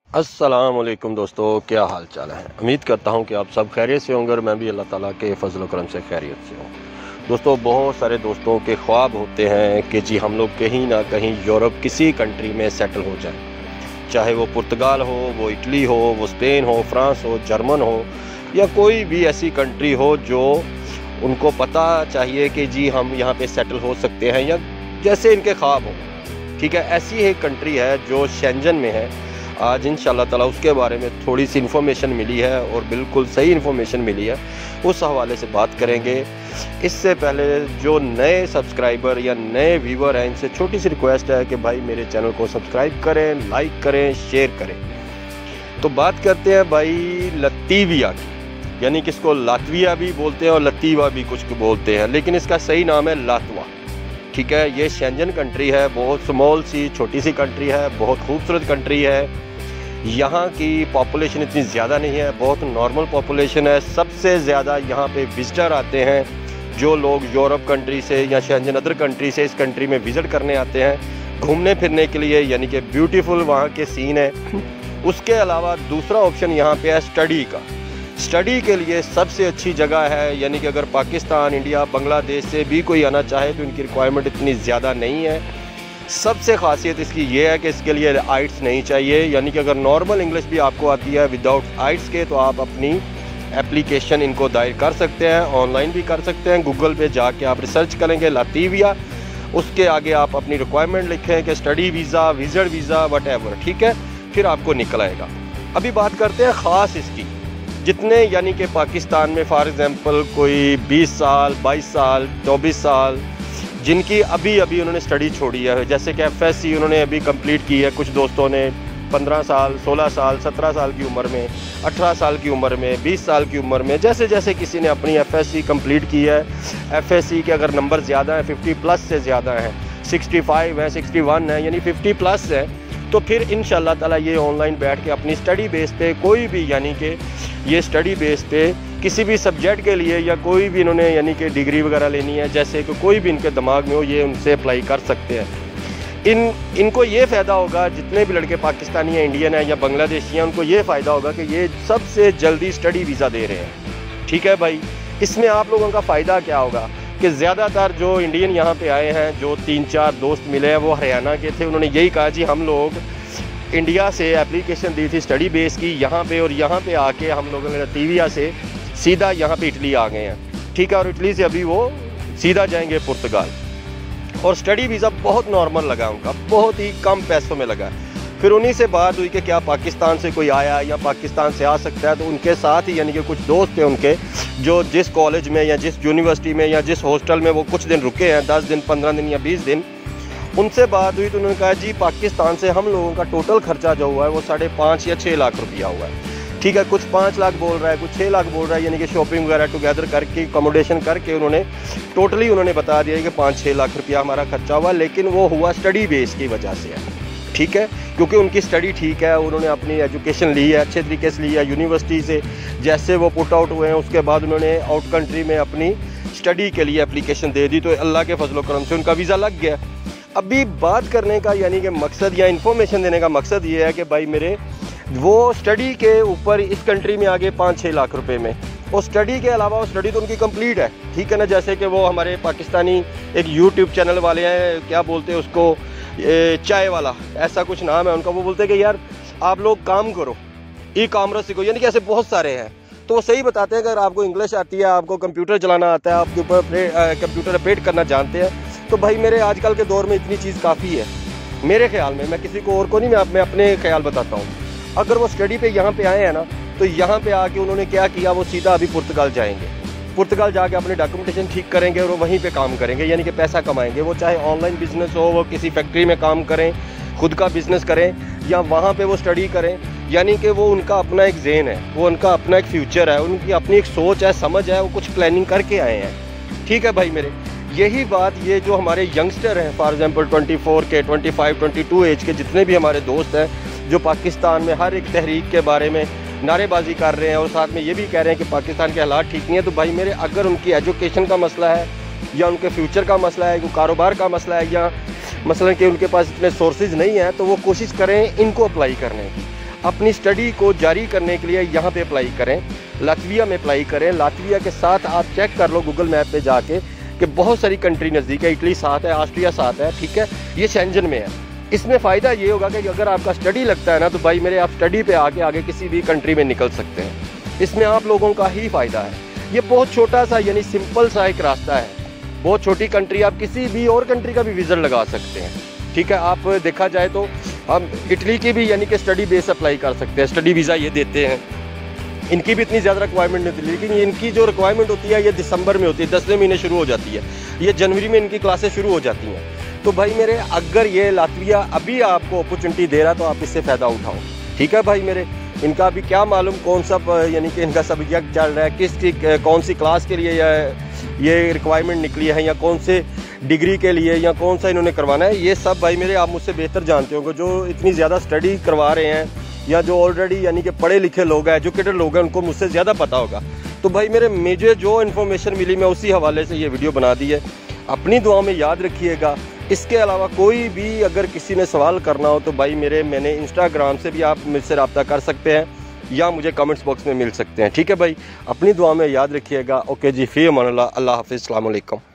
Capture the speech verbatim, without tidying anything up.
अस्सलाम वालेकुम दोस्तों, क्या हाल चाल है। उम्मीद करता हूं कि आप सब खैरियत से होंगे और मैं भी अल्लाह ताला के फजल करम से खैरियत से हूं। दोस्तों, बहुत सारे दोस्तों के ख्वाब होते हैं कि जी हम लोग कहीं ना कहीं यूरोप किसी कंट्री में सेटल हो जाएं, चाहे वो पुर्तगाल हो, वो इटली हो, वो स्पेन हो, फ्रांस हो, जर्मन हो, या कोई भी ऐसी कंट्री हो जो उनको पता चाहिए कि जी हम यहाँ पे सेटल हो सकते हैं, या जैसे इनके ख्वाब हो। ठीक है, ऐसी एक कंट्री है जो शेंजन में है। आज इंशाल्लाह ताला उसके बारे में थोड़ी सी इन्फॉर्मेशन मिली है और बिल्कुल सही इन्फॉर्मेशन मिली है, उस हवाले से बात करेंगे। इससे पहले जो नए सब्सक्राइबर या नए व्यूवर हैं, इनसे छोटी सी रिक्वेस्ट है कि भाई मेरे चैनल को सब्सक्राइब करें, लाइक करें, शेयर करें। तो बात करते हैं भाई लतीविया की, यानी कि इसको लातविया भी बोलते हैं और लतीवा भी कुछ बोलते हैं, लेकिन इसका सही नाम है लातवा। ठीक है, ये शेंजन कंट्री है, बहुत स्मॉल सी छोटी सी कंट्री है, बहुत खूबसूरत कंट्री है। यहाँ की पॉपुलेशन इतनी ज़्यादा नहीं है, बहुत नॉर्मल पॉपुलेशन है। सबसे ज़्यादा यहाँ पे विजिटर आते हैं, जो लोग यूरोप कंट्री से या शेंजन अदर कंट्री से इस कंट्री में विज़िट करने आते हैं घूमने फिरने के लिए, यानी कि ब्यूटीफुल वहाँ के सीन है। उसके अलावा दूसरा ऑप्शन यहाँ पे है स्टडी का। स्टडी के लिए सबसे अच्छी जगह है, यानी कि अगर पाकिस्तान, इंडिया, बांग्लादेश से भी कोई आना चाहे तो इनकी रिक्वायरमेंट इतनी ज़्यादा नहीं है। सबसे खासियत इसकी ये है कि इसके लिए आइट्स नहीं चाहिए, यानी कि अगर नॉर्मल इंग्लिश भी आपको आती है विदाउट आइट्स के, तो आप अपनी एप्लीकेशन इनको दायर कर सकते हैं, ऑनलाइन भी कर सकते हैं। गूगल पे जाके आप रिसर्च करेंगे लातविया, उसके आगे आप अपनी रिक्वायरमेंट लिखें कि study visa, visit visa, whatever, ठीक है, फिर आपको निकल आएगा। अभी बात करते हैं ख़ास इसकी, जितने यानी कि पाकिस्तान में फॉर एग्ज़ाम्पल कोई बीस साल, बाईस साल, चौबीस साल जिनकी अभी अभी उन्होंने स्टडी छोड़ी है, जैसे कि एफ एस सी उन्होंने अभी कंप्लीट की है, कुछ दोस्तों ने पंद्रह साल, सोलह साल, सत्रह साल की उम्र में, अठारह साल की उम्र में, बीस साल की उम्र में, जैसे जैसे किसी ने अपनी एफ एस सी कंप्लीट की है। एफ एस सी के अगर नंबर ज़्यादा हैं, फिफ्टी प्लस से ज़्यादा हैं, सिक्सटी फाइव है, सिक्सटी वन है, यानी फिफ्टी प्लस है, तो फिर इंशाल्लाह ताला ये ऑनलाइन बैठ के अपनी स्टडी बेस पे कोई भी, यानी कि ये स्टडी बेस पे किसी भी सब्जेक्ट के लिए या कोई भी इन्होंने यानी कि डिग्री वगैरह लेनी है, जैसे कि कोई भी इनके दिमाग में हो, ये उनसे अप्लाई कर सकते हैं। इन इनको ये फ़ायदा होगा, जितने भी लड़के पाकिस्तानी या इंडियन हैं या बांग्लादेशी हैं, उनको ये फ़ायदा होगा कि ये सबसे जल्दी स्टडी वीज़ा दे रहे हैं। ठीक है भाई, इसमें आप लोगों का फ़ायदा क्या होगा कि ज़्यादातर जो इंडियन यहाँ पे आए हैं, जो तीन चार दोस्त मिले हैं, वो हरियाणा के थे। उन्होंने यही कहा जी हम लोग इंडिया से एप्लीकेशन दी थी स्टडी बेस की यहाँ पे, और यहाँ पे आके हम लोगों ने लतीविया से सीधा यहाँ पे इटली आ गए हैं। ठीक है, और इटली से अभी वो सीधा जाएंगे पुर्तगाल। और स्टडी वीज़ा बहुत नॉर्मल लगा उनका, बहुत ही कम पैसों में लगा। फिर उन्हीं से बात हुई कि क्या पाकिस्तान से कोई आया या पाकिस्तान से आ सकता है, तो उनके साथ ही यानी कि कुछ दोस्त थे उनके, जो जिस कॉलेज में या जिस यूनिवर्सिटी में या जिस हॉस्टल में वो कुछ दिन रुके हैं, दस दिन, पंद्रह दिन या बीस दिन, उनसे बात हुई तो उन्होंने कहा जी पाकिस्तान से हम लोगों का टोटल खर्चा जो हुआ है वो साढ़े पाँच या छः लाख रुपया हुआ है। ठीक है, कुछ पाँच लाख बोल रहा है, कुछ छः लाख बोल रहा है, यानी कि शॉपिंग वगैरह टुगेदर करके, अकोमोडेशन करके उन्होंने टोटली उन्होंने बता दिया कि पाँच छः लाख रुपया हमारा खर्चा हुआ, लेकिन वो हुआ स्टडी बेस की वजह से है। ठीक है, क्योंकि उनकी स्टडी ठीक है, उन्होंने अपनी एजुकेशन ली है, अच्छे तरीके से ली है यूनिवर्सिटी से। जैसे वो पुट आउट हुए हैं, उसके बाद उन्होंने आउट कंट्री में अपनी स्टडी के लिए एप्लीकेशन दे दी, तो अल्लाह के फजल करम से उनका वीज़ा लग गया। अभी बात करने का यानी कि मकसद या इन्फॉर्मेशन देने का मकसद ये है कि भाई मेरे वो स्टडी के ऊपर इस कंट्री में आ गए पाँच छः लाख रुपए में, और स्टडी के अलावा वो स्टडी तो उनकी कंप्लीट है। ठीक है ना, जैसे कि वो हमारे पाकिस्तानी एक यूट्यूब चैनल वाले हैं, क्या बोलते हैं उसको, चाय वाला, ऐसा कुछ नाम है उनका। वो बोलते हैं कि यार आप लोग काम करो, ई कॉमर्स सीखो, यानी कि ऐसे बहुत सारे हैं। तो वो सही बताते हैं कि अगर आपको इंग्लिश आती है, आपको कंप्यूटर चलाना आता है, आपके ऊपर कंप्यूटर ऑपरेट करना जानते हैं, तो भाई मेरे आजकल के दौर में इतनी चीज़ काफ़ी है मेरे ख्याल में। मैं किसी को और को नहीं, मैं मैं अपने ख्याल बताता हूँ। अगर वो स्टडी पे यहाँ पे आए हैं ना, तो यहाँ पे आके उन्होंने क्या किया, वो सीधा अभी पुर्तगाल जाएंगे। पुर्तगाल जाके अपने डॉक्यूमेंटेशन ठीक करेंगे और वो वहीं पे काम करेंगे, यानी कि पैसा कमाएंगे। वो चाहे ऑनलाइन बिजनेस हो, वो किसी फैक्ट्री में काम करें, खुद का बिजनेस करें, या वहाँ पे वो स्टडी करें, यानी कि वो उनका अपना एक ज़हन है, वो उनका अपना एक फ्यूचर है, उनकी अपनी एक सोच है, समझ है, वो कुछ प्लानिंग करके आए हैं। ठीक है भाई मेरे, यही बात ये जो हमारे यंगस्टर हैं, फॉर एग्जांपल ट्वेंटी फोर के, twenty five, twenty two age के जितने भी हमारे दोस्त हैं, जो पाकिस्तान में हर एक तहरीक के बारे में नारेबाजी कर रहे हैं और साथ में ये भी कह रहे हैं कि पाकिस्तान के हालात ठीक नहीं है, तो भाई मेरे अगर उनकी एजुकेशन का मसला है या उनके फ्यूचर का मसला है, कोई कारोबार का मसला है, या मसलन कि उनके पास इतने सोर्सेज नहीं हैं, तो वो कोशिश करें इनको अप्लाई करने की। अपनी स्टडी को जारी करने के लिए यहाँ पे अप्लाई करें, लातविया में अप्लाई करें। लातविया के साथ आप चेक कर लो गूगल मैप पे जाके कि बहुत सारी कंट्री नज़दीक है, इटली साथ है, ऑस्ट्रिया साथ है, ठीक है, ये शेंजन में है। इसमें फ़ायदा ये होगा कि अगर आपका स्टडी लगता है ना तो भाई मेरे आप स्टडी पे आके आगे किसी भी कंट्री में निकल सकते हैं। इसमें आप लोगों का ही फ़ायदा है। ये बहुत छोटा सा यानी सिंपल सा एक रास्ता है, बहुत छोटी कंट्री, आप किसी भी और कंट्री का भी वीज़ा लगा सकते हैं, ठीक है। आप देखा जाए तो हम इटली की भी यानी कि स्टडी बेस अप्लाई कर सकते हैं, स्टडी वीज़ा ये देते हैं। इनकी भी इतनी ज़्यादा रिक्वायरमेंट नहीं होती, लेकिन इनकी जो रिक्वायरमेंट होती है ये दिसंबर में होती है, दसवें महीने शुरू हो जाती है, ये जनवरी में इनकी क्लासेस शुरू हो जाती हैं। तो भाई मेरे अगर ये लातविया अभी आपको अपॉर्चुनिटी दे रहा तो आप इससे फ़ायदा उठाओ, ठीक है भाई मेरे। इनका अभी क्या मालूम कौन सा यानी कि इनका सब्जेक्ट चल रहा है, किस कौन सी क्लास के लिए ये रिक्वायरमेंट निकली है, या कौन से डिग्री के लिए, या कौन सा इन्होंने करवाना है, ये सब भाई मेरे आप मुझसे बेहतर जानते होंगे। जो इतनी ज़्यादा स्टडी करवा रहे हैं या जो ऑलरेडी यानी कि पढ़े लिखे लोग हैं, एजुकेटेड लोग हैं, उनको मुझसे ज़्यादा पता होगा। तो भाई मेरे मुझे जो इन्फॉर्मेशन मिली मैं उसी हवाले से ये वीडियो बना दी है। अपनी दुआ में याद रखिएगा। इसके अलावा कोई भी अगर किसी ने सवाल करना हो तो भाई मेरे मैंने इंस्टाग्राम से भी आप मुझसे रब्ता कर सकते हैं या मुझे कमेंट्स बॉक्स में मिल सकते हैं, ठीक है भाई। अपनी दुआ में याद रखिएगा। ओके जी, फ़ी अमान अल्लाह, अल्लाह हाफ़िज़, अस्सलाम वालेकुम।